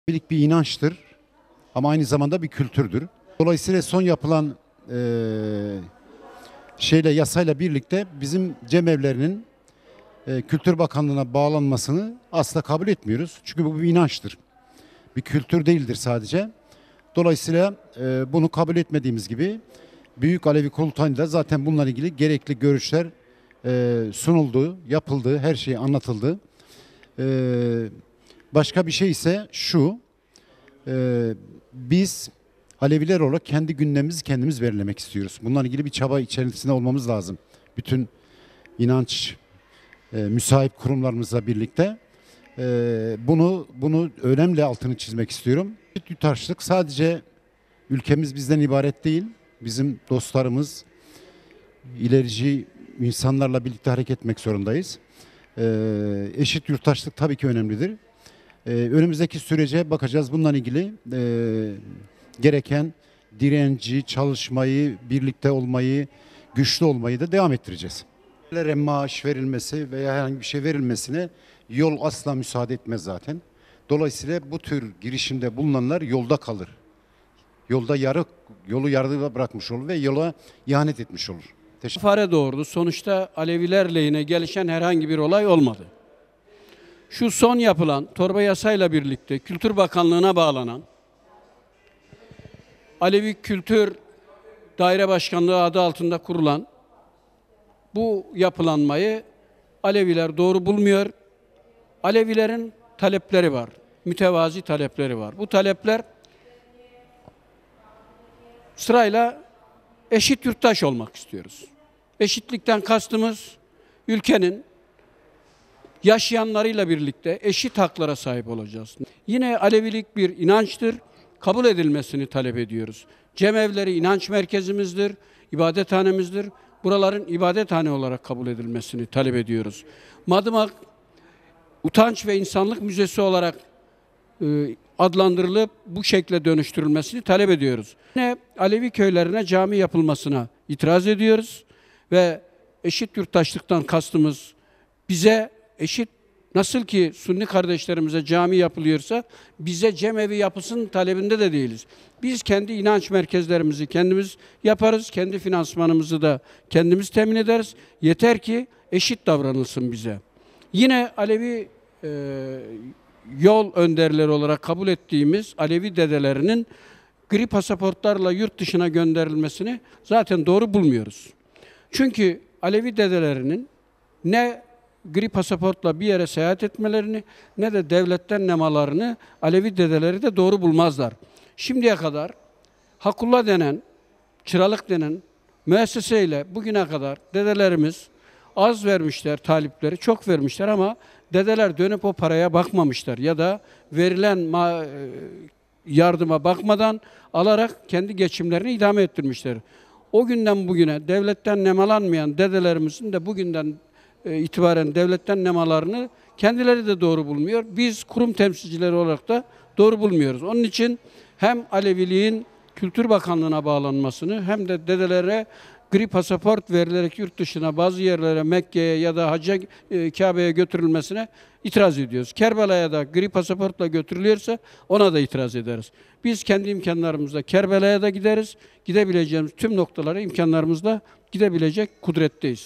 Bir inançtır ama aynı zamanda bir kültürdür. Dolayısıyla son yapılan yasayla birlikte bizim cemevlerinin Kültür Bakanlığı'na bağlanmasını asla kabul etmiyoruz. Çünkü bu bir inançtır. Bir kültür değildir sadece. Dolayısıyla bunu kabul etmediğimiz gibi Büyük Alevi Kurultayı'nda zaten bununla ilgili gerekli görüşler sunuldu, yapıldı, her şey anlatıldı. Başka bir şey ise şu, biz Aleviler olarak kendi gündemimizi kendimiz belirlemek istiyoruz. Bununla ilgili bir çaba içerisinde olmamız lazım. Bütün inanç müsait kurumlarımızla birlikte bunu önemli altını çizmek istiyorum. Yurttaşlık sadece ülkemiz bizden ibaret değil. Bizim dostlarımız, ilerici insanlarla birlikte hareket etmek zorundayız. Eşit yurttaşlık tabii ki önemlidir. Önümüzdeki sürece bakacağız. Bununla ilgili gereken direnci, çalışmayı, birlikte olmayı, güçlü olmayı da devam ettireceğiz. Maaş verilmesi veya herhangi bir şey verilmesine yol asla müsaade etmez zaten. Dolayısıyla bu tür girişimde bulunanlar yolda kalır. Yolu yarıda bırakmış olur ve yola ihanet etmiş olur. Fare doğurdu. Sonuçta Aleviler lehine gelişen herhangi bir olay olmadı. Şu son yapılan torba yasayla birlikte Kültür Bakanlığı'na bağlanan Alevi Kültür Daire Başkanlığı adı altında kurulan bu yapılanmayı Aleviler doğru bulmuyor. Alevilerin talepleri var. Mütevazi talepleri var. Bu talepler sırayla eşit yurttaş olmak istiyoruz. Eşitlikten kastımız ülkenin yaşayanlarıyla birlikte eşit haklara sahip olacağız. Yine Alevilik bir inançtır, kabul edilmesini talep ediyoruz. Cemevleri inanç merkezimizdir, ibadethanemizdir. Buraların ibadethane olarak kabul edilmesini talep ediyoruz. Madımak, utanç ve insanlık müzesi olarak adlandırılıp bu şekle dönüştürülmesini talep ediyoruz. Yine Alevi köylerine cami yapılmasına itiraz ediyoruz ve eşit yurttaşlıktan kastımız bize eşit, nasıl ki Sunni kardeşlerimize cami yapılıyorsa bize cemevi yapısının talebinde de değiliz. Biz kendi inanç merkezlerimizi kendimiz yaparız, kendi finansmanımızı da kendimiz temin ederiz. Yeter ki eşit davranılsın bize. Yine Alevi yol önderleri olarak kabul ettiğimiz Alevi dedelerinin gri pasaportlarla yurt dışına gönderilmesini zaten doğru bulmuyoruz. Çünkü Alevi dedelerinin ne gri pasaportla bir yere seyahat etmelerini ne de devletten nemalarını Alevi dedeleri de doğru bulmazlar. Şimdiye kadar Hakullah denen, çıralık denen müesseseyle bugüne kadar dedelerimiz az vermişler talipleri, çok vermişler ama dedeler dönüp o paraya bakmamışlar ya da verilen yardıma bakmadan alarak kendi geçimlerini idame ettirmişler. O günden bugüne devletten nemalanmayan dedelerimizin de bugünden itibaren devletten nemalarını kendileri de doğru bulmuyor. Biz kurum temsilcileri olarak da doğru bulmuyoruz. Onun için hem Aleviliğin Kültür Bakanlığı'na bağlanmasını hem de dedelere gri pasaport verilerek yurt dışına bazı yerlere Mekke'ye ya da Hacca, Kabe'ye götürülmesine itiraz ediyoruz. Kerbela'ya da gri pasaportla götürülüyorsa ona da itiraz ederiz. Biz kendi imkanlarımızla Kerbela'ya da gideriz. Gidebileceğimiz tüm noktalara imkanlarımızla gidebilecek kudretteyiz.